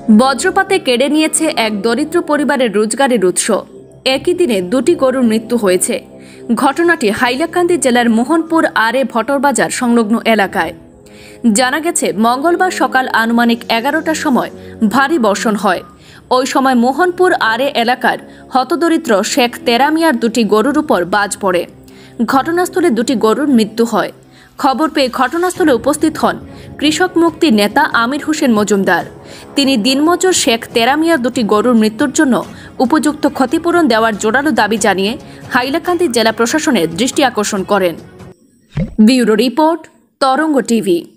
বজ্রপাতে কেড়ে নিয়েছে এক দরিদ্র পরিবারের রোজগারের উৎস। একই দিনে দুটি গরুর মৃত্যু হয়েছে। ঘটনাটি হাইলাকান্দি জেলার মোহনপুর আরে ভটরবাজার সংলগ্ন এলাকায়। জানা গেছে, মঙ্গলবার সকাল আনুমানিক 11টার সময় ভারী বর্ষণ হয়। ওই সময় মোহনপুর আরে এলাকার হতদরিদ্র শেখ তেরামিয়ার দুটি গরুর উপর বাজ পড়ে। ঘটনাস্থলে দুটি গরুর মৃত্যু হয়। খবর পেয়ে ঘটনাস্থলে উপস্থিত হন কৃষক মুক্তি নেতা আমির হোসেন মজুমদার। তিনি দিনমজুর শেখ তেরামিয়ার দুটি গরুর মৃত্যুর জন্য উপযুক্ত ক্ষতিপূরণ দেওয়ার জোরালো দাবি জানিয়ে হাইলাকান্দি জেলা প্রশাসনের দৃষ্টি আকর্ষণ করেন। Bureau report, Tarang TV.